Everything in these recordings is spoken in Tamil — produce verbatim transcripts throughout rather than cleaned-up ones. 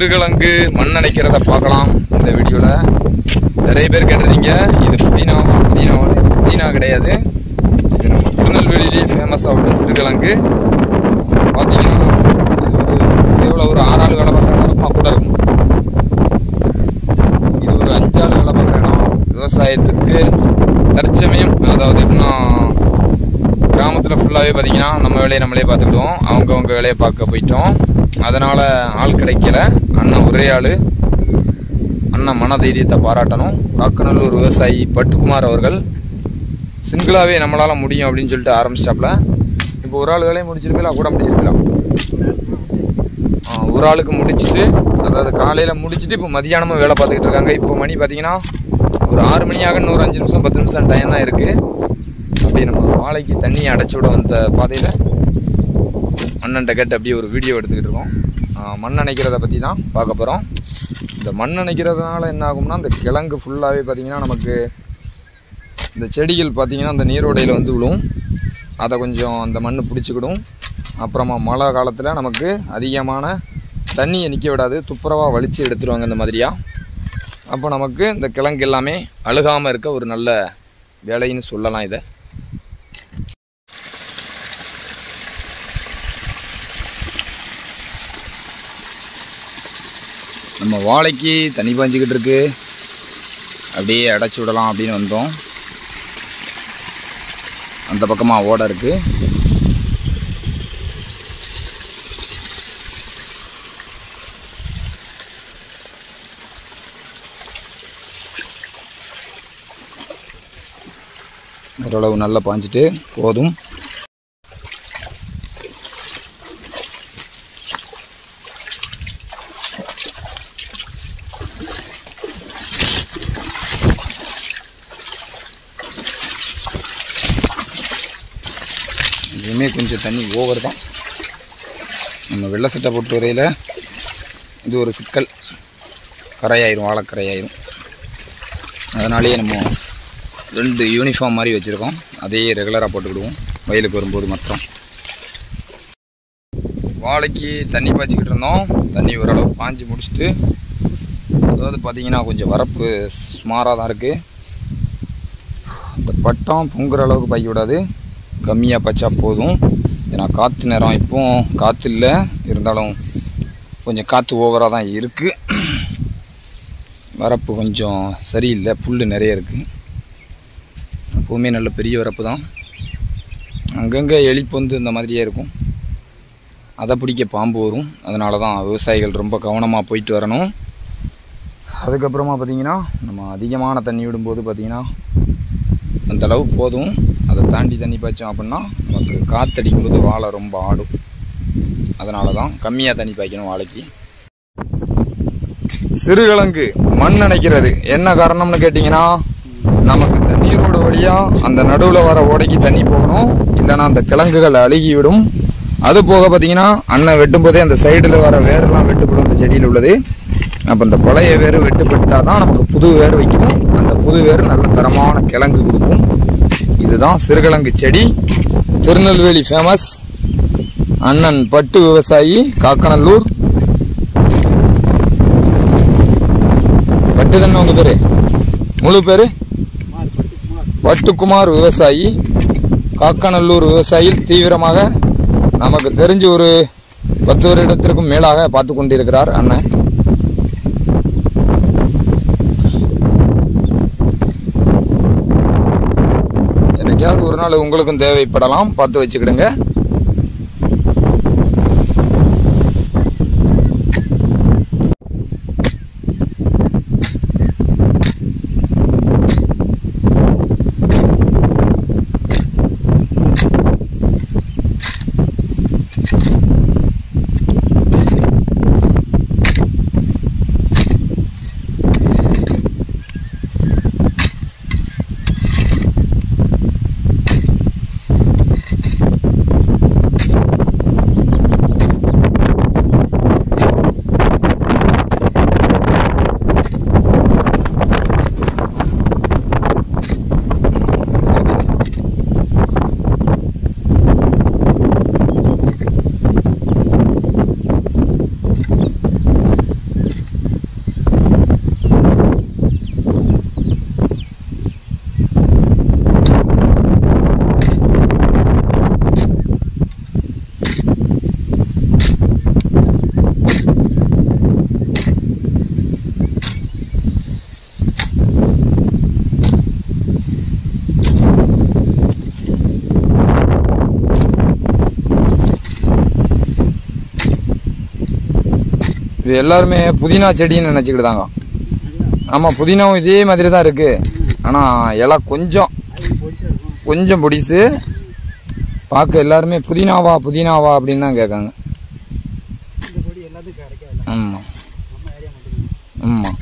சிறுகிழங்கு மண் அணைக்கிறத பார்க்கலாம் இந்த வீடியோவில். நிறைய பேர் கேட்டிருந்தீங்க, இது புதினா புதினா புதினா கிடையாது, இது நம்ம திருநெல்வேலியிலே ஃபேமஸாக உள்ள சிறுகிழங்கு. பார்த்தீங்கன்னா இது ஒரு எவ்வளோ ஒரு ஆறாள் வேலை பார்க்குற இடமா கூட இருக்கும். இது ஒரு அஞ்சாள் வேலை பார்க்குற இடம். விவசாயத்துக்கு தற்சமயம், அதாவது எப்படின்னா கிராமத்தில் ஃபுல்லாகவே பார்த்தீங்கன்னா நம்ம வேலையை நம்மளே பார்த்துக்கிட்டோம், அவங்கவுங்க வேலையை பார்க்க போயிட்டோம். அதனால் ஆள் கிடைக்கல. அண்ணன் ஒரே ஆள். அண்ணன் மன தைரியத்தை பாராட்டணும். காக்கநல்லூர் விவசாயி பட்டுக்குமார் அவர்கள் சிங்கிளாகவே நம்மளால் முடியும் அப்படின்னு சொல்லிட்டு ஆரம்பிச்சிட்டாப்புல. இப்போ ஒரு ஆள் வேலையை முடிச்சிருப்பீங்களா, கூட முடிச்சிருப்பீங்களா? ஒரு ஆளுக்கு முடிச்சுட்டு, அதாவது காலையில் முடிச்சுட்டு இப்போ மதியானமும் வேலை பார்த்துக்கிட்டு இருக்காங்க. இப்போ மணி பார்த்தீங்கன்னா ஒரு ஆறு மணியாக இன்னொரு அஞ்சு நிமிஷம் பத்து நிமிஷம் டைம் தான் இருக்குது. அப்படியே நம்ம வாழைக்கு தண்ணியை அடைச்சி விட வந்த பாதையில் மண்ணண்டை கேட்டு அப்படியே ஒரு வீடியோ எடுத்துக்கிட்டு இருக்கோம். மண் அணைக்கிறத பற்றி தான் பார்க்க போகிறோம். இந்த மண் அணைக்கிறதுனால என்ன ஆகும்னா, இந்த கிழங்கு ஃபுல்லாகவே பார்த்திங்கன்னா நமக்கு இந்த செடிகள் பார்த்திங்கன்னா அந்த நீரோடையில் வந்து விழும். அதை கொஞ்சம் அந்த மண் பிடிச்சிக்கிடும். அப்புறமா மழை காலத்தில் நமக்கு அதிகமான தண்ணியை நிற்க விடாது, துப்புரவாக வலித்து எடுத்துருவாங்க இந்த மாதிரியாக. அப்போ நமக்கு இந்த கிழங்கு எல்லாமே அழுகாமல் இருக்க ஒரு நல்ல வேலைன்னு சொல்லலாம் இதை. நம்ம வாழைக்கு தண்ணி பாஞ்சிக்கிட்டு இருக்கு, அப்படியே அடைச்சி விடலாம் அப்படின்னு வந்தோம். அந்த பக்கமாக ஓடை இருக்குது. ஓரளவு நல்லா பாஞ்சிட்டு போதும். இதுவுமே கொஞ்சம் தண்ணி ஓவர் தான். நம்ம வெள்ளை சட்டை போட்டு வரையில் இது ஒரு சிக்கல், கரையாயிரும், வாழைக்கரையாயிரும். அதனாலேயே நம்ம ரெண்டு யூனிஃபார்ம் மாதிரி வச்சுருக்கோம், அதையே ரெகுலராக போட்டுக்கிடுவோம் வயலுக்கு வரும்போது மாத்திரம். வாழைக்கு தண்ணி பாய்ச்சிக்கிட்டு இருந்தோம். தண்ணி ஓரளவு பாய்ஞ்சி முடிச்சுட்டு, அதாவது பார்த்திங்கன்னா கொஞ்சம் வரப்பு சுமாராக தான் இருக்குது. இந்த பட்டம் பொங்குற அளவுக்கு பாய்க்க விடாது, கம்மியாக பாய்ச்சா போதும். ஏன்னா காற்று நேரம், இப்போது காற்று இல்லை, இருந்தாலும் கொஞ்சம் காற்று ஓவராக தான் இருக்குது. வரப்பு கொஞ்சம் சரியில்லை, புல் நிறைய இருக்குது. எப்போவுமே நல்ல பெரிய வரப்பு தான். அங்கங்கே எலிப்பொந்து இந்த மாதிரியே இருக்கும், அதை பிடிக்க பாம்பு வரும். அதனால தான் விவசாயிகள் ரொம்ப கவனமாக போயிட்டு வரணும். அதுக்கப்புறமா பார்த்திங்கன்னா நம்ம அதிகமான தண்ணி விடும்போது பார்த்திங்கன்னா அந்தளவு போதும். அதை தாண்டி தண்ணி பாய்ச்சோம் அப்படின்னா நமக்கு காற்றடிக்கும்போது வாழை ரொம்ப ஆடும். அதனால தான் கம்மியாக தண்ணி பாய்க்கணும் வாழைக்கு. சிறுகிழங்கு மண் அணைக்கிறது என்ன காரணம்னு கேட்டிங்கன்னா, நமக்கு இந்த நீரோட வழியாக அந்த நடுவில் வர ஓடைக்கு தண்ணி போகணும், இல்லைன்னா அந்த கிழங்குகள் அழுகிவிடும். அது போக பார்த்தீங்கன்னா அண்ணன் வெட்டும் போதே அந்த சைடில் வர வேரெல்லாம் வெட்டுப்படும் இந்த செடியில் உள்ளது. அப்போ இந்த பழைய வேர் வெட்டுப்பட்டால் தான் நமக்கு புது வேர் வைக்கும். அந்த புது வேர் நல்ல தரமான கிழங்கு கொடுக்கும். இதுதான் சிறுகிழங்கு செடி. திருநெல்வேலி ஃபேமஸ் அண்ணன் பட்டு விவசாயி, காக்கநல்லூர். பட்டு தானே உங்கள் பேர்? முழு பேர்? பட்டுக்குமார் விவசாயி, காக்கநல்லூர் விவசாயியில் தீவிரமாக நமக்கு தெரிஞ்சு ஒரு பத்து வருடத்திற்கும் மேலாக பார்த்து கொண்டிருக்கிறார் அண்ணன். என்னைக்காவது ஒரு நாள் உங்களுக்கும் தேவைப்படலாம், பார்த்து வச்சுக்கிடுங்க. இது எல்லாருமே புதினா செடின்னு நினச்சிக்கிட்டாங்க. ஆமாம், புதினாவும் இதே மாதிரி தான் இருக்குது. ஆனால் இலை கொஞ்சம் கொஞ்சம் பொடிசு. பார்க்க எல்லாருமே புதினாவா புதினாவா அப்படின்னு தான் கேட்காங்க. ஆமாம் ஆமாம்.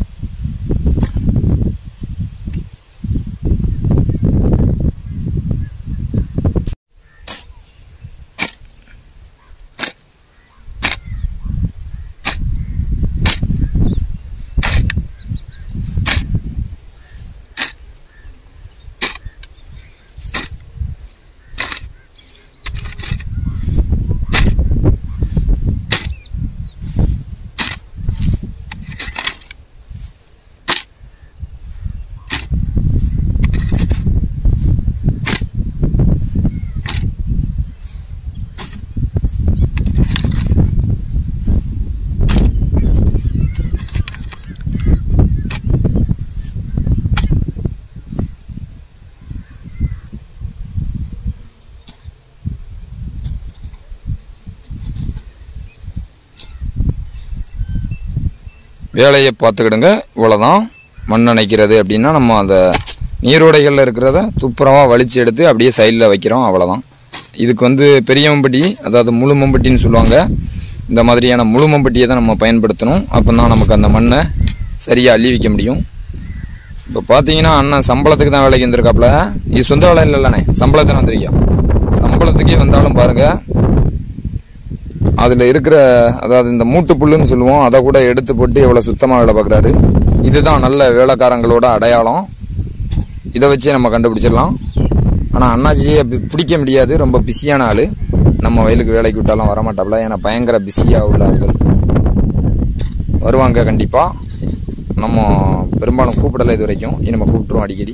வேலையை பார்த்துக்கிடுங்க. இவ்வளோதான். மண் அணைக்கிறது அப்படின்னா நம்ம அந்த நீரோடைகளில் இருக்கிறத துப்புரமாக வலிச்சு எடுத்து அப்படியே சைடில் வைக்கிறோம், அவ்வளோதான். இதுக்கு வந்து பெரிய மம்பட்டி, அதாவது முழு மம்பட்டின்னு சொல்லுவாங்க. இந்த மாதிரியான முழு மம்பட்டியை தான் நம்ம பயன்படுத்தணும். அப்போ தான் நமக்கு அந்த மண்ணை சரியாக அள்ளி வைக்க முடியும். இப்போ பார்த்தீங்கன்னா அண்ணன் சம்பளத்துக்கு தான் வேலைக்கு வந்திருக்காப்புல. இது சொந்த வேலை இல்லைண்ணே, சம்பளத்துக்கு வந்திருக்கோம். சம்பளத்துக்கே வந்தாலும் பாருங்கள், அதில் இருக்கிற அதாவது இந்த மூட்டு புல்லுன்னு சொல்லுவோம், அதை கூட எடுத்து போட்டு எவ்வளோ சுத்தமாக வேலை பார்க்குறாரு. இதுதான் நல்ல வேலைக்காரங்களோட அடையாளம். இதை வச்சே நம்ம கண்டுபிடிச்சிடலாம். ஆனால் அண்ணாச்சியை பிடிக்க முடியாது, ரொம்ப பிஸியான ஆள். நம்ம வயலுக்கு வேலைக்கு விட்டாலும் வரமாட்டாப்புல, ஏன்னா பயங்கர பிஸியாக உள்ள ஆள்கள். வருவாங்க கண்டிப்பாக. நம்ம பெரும்பாலும் கூப்பிடலை இது வரைக்கும், நம்ம கூப்பிட்டுருவோம் அடிக்கடி.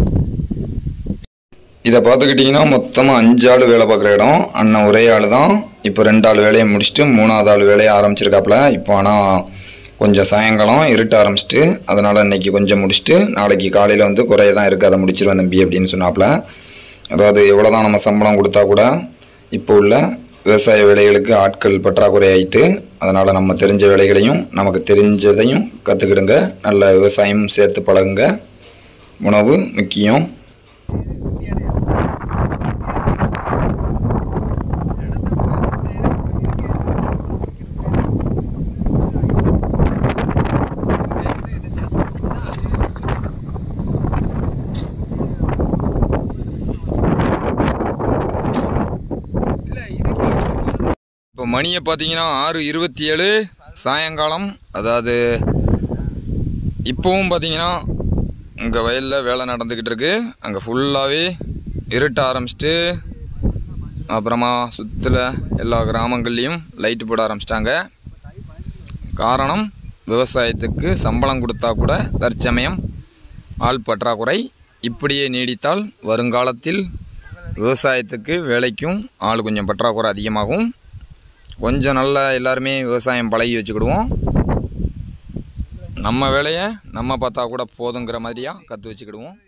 இதை பார்த்துக்கிட்டிங்கன்னா மொத்தமாக அஞ்சு ஆள் வேலை பார்க்குற இடம். அண்ணன் ஒரே ஆள் தான். இப்போ ரெண்டு ஆள் வேலையை முடிச்சுட்டு மூணாவது ஆள் வேலையை ஆரம்பிச்சிருக்காப்புல. இப்போ ஆனால் கொஞ்சம் சாயங்காலம் இருட்ட ஆரம்பிச்சிட்டு, அதனால் இன்றைக்கி கொஞ்சம் முடிச்சுட்டு நாளைக்கு காலையில் வந்து குறைய தான் இருக்குது, அதை முடிச்சிருவேன் தம்பி அப்படின்னு சொன்னாப்புல. அதாவது எவ்வளோ தான் நம்ம சம்பளம் கொடுத்தா கூட இப்போ உள்ள விவசாய வேலைகளுக்கு ஆட்கள் பற்றாக்குறை ஆகிட்டு, அதனால் நம்ம தெரிஞ்ச வேலைகளையும் நமக்கு தெரிஞ்சதையும் கற்றுக்கிடுங்க. நல்ல விவசாயம் சேர்த்து பழகுங்க. உணவு முக்கியம். இப்போ மணியை பார்த்தீங்கன்னா ஆறு இருபத்தி ஏழு சாயங்காலம். அதாவது இப்போவும் பார்த்தீங்கன்னா இங்கே வயலில் வேலை நடந்துக்கிட்டு இருக்கு. அங்கே ஃபுல்லாகவே இருட்ட ஆரம்பிச்சிட்டு, அப்புறமா சுற்றில் எல்லா கிராமங்கள்லேயும் லைட்டு போட ஆரம்பிச்சிட்டாங்க. காரணம், விவசாயத்துக்கு சம்பளம் கொடுத்தா கூட தற்சமயம் ஆள் பற்றாக்குறை. இப்படியே நீடித்தால் வருங்காலத்தில் விவசாயத்துக்கு வேலைக்கும் ஆள் கொஞ்சம் பற்றாக்குறை அதிகமாகும். கொஞ்சம் நல்லா எல்லாருமே விவசாயம் பழகி வச்சுக்கிடுவோம். நம்ம வேலையை நம்ம பார்த்தா கூட போதுங்கிற மாதிரியாக கற்று வச்சுக்கிடுவோம்.